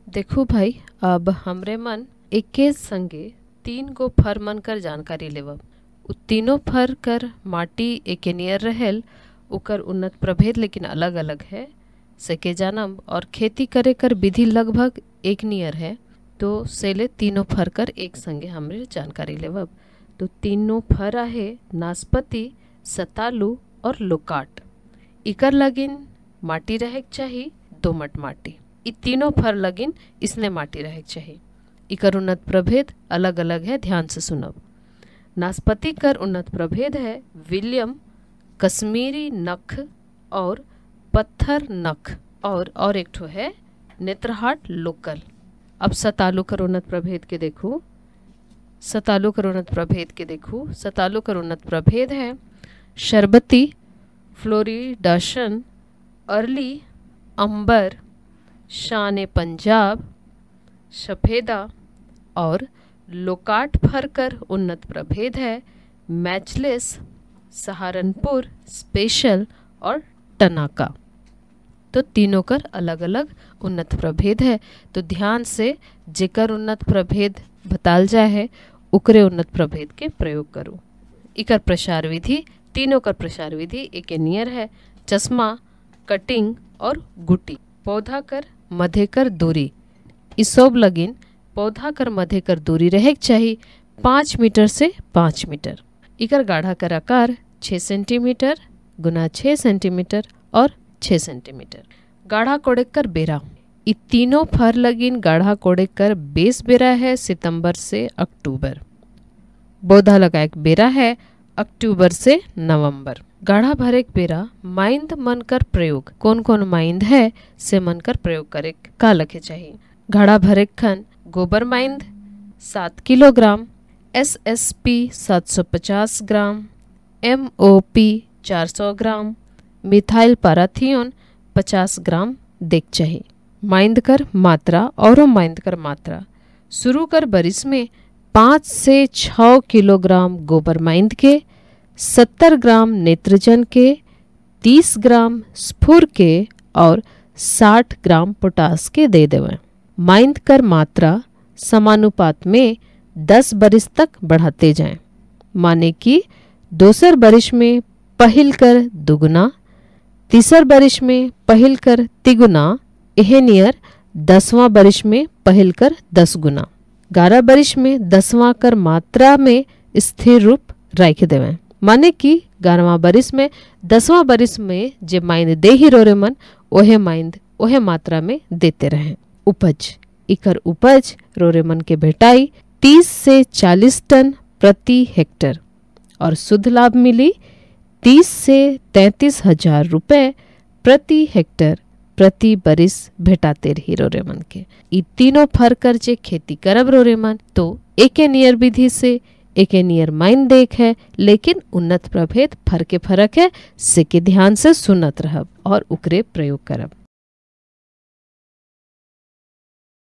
देखो भाई, अब हमरे मन एके संगे 3 गो फर मन कर जानकारी लेवब। उ तीनों फर कर माटी एके नियर रहेल, उकर उन्नत प्रभेद लेकिन अलग अलग है सेके जानम, और खेती करे कर विधि लगभग एक नियर है। तो सेले तीनों फर कर एक संगे हमरे जानकारी लेवब। तो तीनों फर आहे नाशपाती, सतालू और लोकाट। इकर लगिन माटी रहे चाहिए दोमट माटी। इ तीनों फर लगिन इसने माटी रहे चाहिए। इकर उन्नत प्रभेद अलग अलग है, ध्यान से सुनब। नाशपाती कर उन्नत प्रभेद है विलियम, कश्मीरी नख और पत्थर नख, और एक ठो है नेत्रहाट लोकल। अब सतालू कर उन्नत प्रभेद के देखो। सतालू कर उन्नत प्रभेद है शरबती, फ्लोरिडासन, अर्ली, अंबर, शान पंजाब, सफेदा। और लोकाट फर कर उन्नत प्रभेद है मैचलेस, सहारनपुर, स्पेशल और टनाका। तो तीनों कर अलग अलग उन्नत प्रभेद है। तो ध्यान से जेकर उन्नत प्रभेद बताल जाए है उकरे उन्नत प्रभेद के प्रयोग करो। इकर प्रसार विधि, तीनों कर प्रसार विधि एक नियर है चश्मा, कटिंग और गुटी। पौधा कर मध्य कर दूरी, इसोब लगिन पौधा कर मध्य कर दूरी रहे चाहिए 5 मीटर से 5 मीटर। इकर गाढ़ा कर आकार 6 सेंटीमीटर गुना 6 सेंटीमीटर और 6 सेंटीमीटर। गाढ़ा कोड़ेक कर बेरा, इ तीनों फर लगिन गाढ़ा कोड़ेक कर बेस बेरा है सितंबर से अक्टूबर। पौधा लगाए बेरा है अक्टूबर से नवंबर। गाढ़ा भरेक बेरा माइंद मन कर प्रयोग, कौन कौन माइंद है से मन कर प्रयोग करे का लखे चाहिए। गाढ़ा भरेक खन गोबर माइंद 7 kilogram, SSP 750 gram, MOP 400 gram, methyl parathion 50 gram देख चाहिए। माइंद कर मात्रा और माइंद कर मात्रा शुरू कर बरिस में 5 से 6 किलोग्राम गोबर माइंद के, 70 ग्राम नेत्रजन के, 30 ग्राम स्फुर के और 60 ग्राम पोटास के दे देवें। माइंद कर मात्रा समानुपात में 10 बरिस तक बढ़ाते जाएं, माने कि दूसर बरिस में पहिल कर दुगुना, तीसर बरिस में पहिल कर तिगुना, एह नियर 10वां बरिस में पहिल कर 10 गुना। 11 बरिस में 10वां कर मात्रा में स्थिर रूप रख देवें, माने कि 11वां बरिस में 10वां बरिस में जे माइंद दे ही रोरे मन ओहे माइंद ओहे मात्रा में देते रहें। उपज, इकर उपज रोरे मन के भेटाई 30 से 40 टन प्रति हेक्टर और शुद्ध लाभ मिली 30 से 33 हजार रुपए प्रति हेक्टर प्रति बरिस भेटाते रही रोरे मन के। इ तीनों फर कर जे खेती करब रोरे मन तो एके नियर विधि से एके नियर माइन देख है, लेकिन उन्नत प्रभेद फर के फरक है से के ध्यान से सुनत रहब और उकरे प्रयोग करब।